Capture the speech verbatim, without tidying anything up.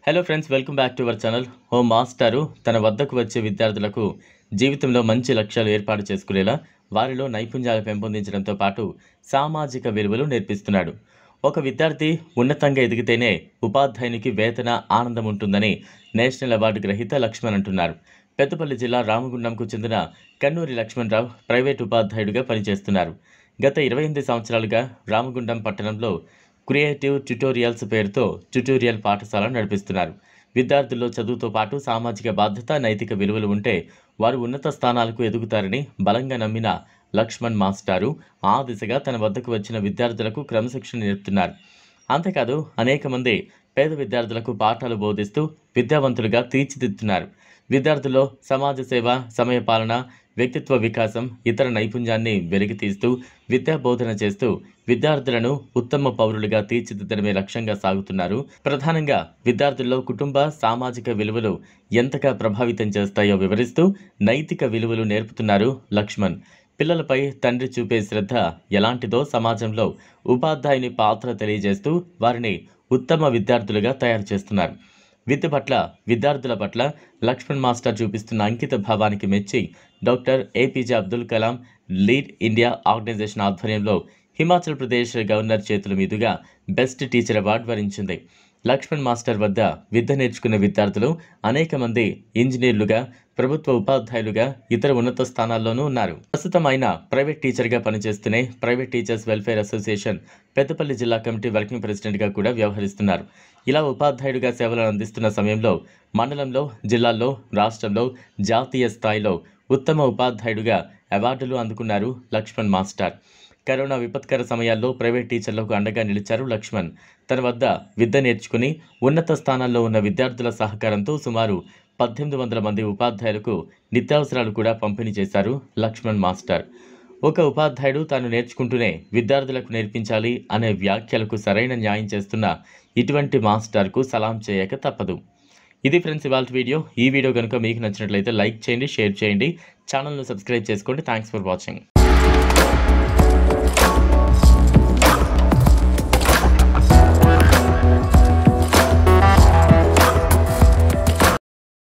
Hello friends, welcome back to our channel. ఓ మాస్టారు తన వద్దకు వచ్చే విద్యార్థులకు జీవితంలో మంచి లక్ష్యాలు ఏర్పాటు చేసుకునేలా వారిలో నైపుణ్యాలు పెంపొందించడంతో పాటు సామాజిక విలువలు నేర్పిస్తున్నాడు. ఒక విద్యార్థి ఉన్నతంగా ఎదిగితేనే ఉపాధ్యాయునికి వేతన ఆనందం ఉంటుందని నేషనల్ అవార్డు గ్రహీత లక్ష్మణ్ అంటున్నారు. పెద్దపల్లి జిల్లా రామగుండంకు చెందిన కన్నూరి లక్ష్మణరావు ప్రైవేట్ ఉపాధ్యాయుడిగా పనిచేస్తున్నారు. గత ఇరవై ఎనిమిది సంవత్సరాలుగా రామగుండం పట్టణంలో క్రియేటివ్ ట్యుటోరియల్స్ పేరుతో ట్యుటోరియల్ పాఠశాల నడిపిస్తున్నారు. విద్యార్థుల్లో చదువుతో పాటు సామాజిక బాధ్యత, నైతిక విలువలు ఉంటే వారు ఉన్నత స్థానాలకు ఎదుగుతారని బలంగా నమ్మిన లక్ష్మణ్ మాస్టారు ఆ దిశగా తన వద్దకు వచ్చిన విద్యార్థులకు క్రమశిక్షణ నేర్పుతున్నారు. అంతేకాదు అనేక మంది పేద విద్యార్థులకు పాఠాలు బోధిస్తూ విద్యావంతులుగా తీర్చిదిద్దుతున్నారు. విద్యార్థుల్లో సమాజ సేవ, సమయపాలన, వ్యక్తిత్వ వికాసం, ఇతర నైపుణ్యాన్ని వెలికితీస్తూ విద్యా బోధన చేస్తూ విద్యార్థులను ఉత్తమ పౌరులుగా తీర్చిదిద్దడమే లక్ష్యంగా సాగుతున్నారు. ప్రధానంగా విద్యార్థుల్లో కుటుంబ, సామాజిక విలువలు ఎంతగా ప్రభావితం చేస్తాయో వివరిస్తూ నైతిక విలువలు నేర్పుతున్నారు లక్ష్మణ్. పిల్లలపై తండ్రి చూపే శ్రద్ధ ఎలాంటిదో సమాజంలో ఉపాధ్యాయుని పాత్ర తెలియజేస్తూ వారిని ఉత్తమ విద్యార్థులుగా తయారు చేస్తున్నారు. విద్య పట్ల, విద్యార్థుల పట్ల లక్ష్మణ్ మాస్టర్ చూపిస్తున్న అంకిత భావానికి మెచ్చి doctor APJ Abdul Kalam lead India organisation ఆధ్వర్యంలో హిమాచల్ ప్రదేశ్ గవర్నర్ చేతుల మీదుగా బెస్ట్ టీచర్ అవార్డు వరించింది. లక్ష్మణ్ మాస్టర్ వద్ద విద్య నేర్చుకున్న విద్యార్థులు అనేక మంది ఇంజనీర్లుగా, ప్రభుత్వ ఉపాధ్యాయులుగా, ఇతర ఉన్నత స్థానాల్లోనూ ఉన్నారు. ప్రస్తుతం ఆయన ప్రైవేట్ టీచర్గా పనిచేస్తూనే private teachers welfare association Peddapalli జిల్లా కమిటీ వర్కింగ్ ప్రెసిడెంట్గా కూడా వ్యవహరిస్తున్నారు. ఇలా ఉపాధ్యాయుడిగా సేవలు అందిస్తున్న సమయంలో మండలంలో, జిల్లాల్లో, రాష్ట్రంలో, జాతీయ స్థాయిలో ఉత్తమ ఉపాధ్యాయుడిగా అవార్డులు అందుకున్నారు లక్ష్మణ్ మాస్టర్. కరోనా విపత్కర సమయాల్లో ప్రైవేట్ టీచర్లకు అండగా నిలిచారు లక్ష్మణ్. తన వద్ద విద్య నేర్చుకుని ఉన్నత స్థానాల్లో ఉన్న విద్యార్థుల సహకారంతో సుమారు పద్దెనిమిది వందల మంది ఉపాధ్యాయులకు నిత్యావసరాలు కూడా పంపిణీ చేశారు లక్ష్మణ్ మాస్టర్. ఒక ఉపాధ్యాయుడు తాను నేర్చుకుంటూనే విద్యార్థులకు నేర్పించాలి అనే వ్యాఖ్యలకు సరైన న్యాయం చేస్తున్న ఇటువంటి మాస్టర్కు సలాం చేయక తప్పదు. ఇది ఫ్రెండ్స్ ఇవాళ వీడియో. ఈ వీడియో కనుక మీకు నచ్చినట్లయితే లైక్ చేయండి, షేర్ చేయండి, ఛానల్ను సబ్స్క్రైబ్ చేసుకోండి. Thanks for watching.